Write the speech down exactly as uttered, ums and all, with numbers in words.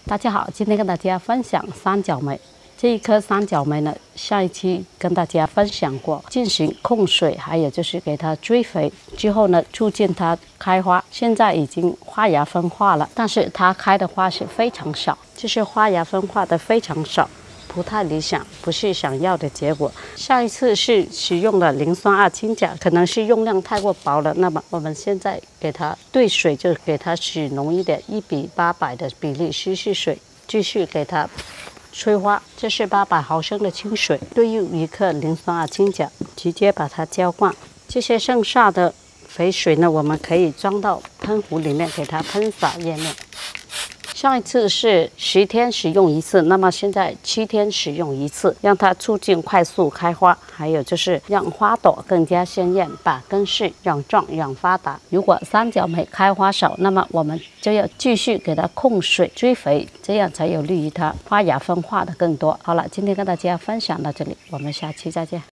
大家好，今天跟大家分享三角梅。这一颗三角梅呢，上一期跟大家分享过，进行控水，还有就是给它追肥之后呢，促进它开花。现在已经花芽分化了，但是它开的花是非常少，就是花芽分化的非常少。 不太理想，不是想要的结果。上一次是使用了磷酸二氢钾，可能是用量太过薄了。那么我们现在给它兑水，就给它使浓一点，一比八百的比例稀释水，继续给它催花。这是八百毫升的清水，兑入一克磷酸二氢钾，直接把它浇灌。这些剩下的肥水呢，我们可以装到喷壶里面，给它喷洒叶面。 上一次是十天使用一次，那么现在七天使用一次，让它促进快速开花，还有就是让花朵更加鲜艳，把根系养壮养发达。如果三角梅开花少，那么我们就要继续给它控水追肥，这样才有利于它花芽分化的更多。好了，今天跟大家分享到这里，我们下期再见。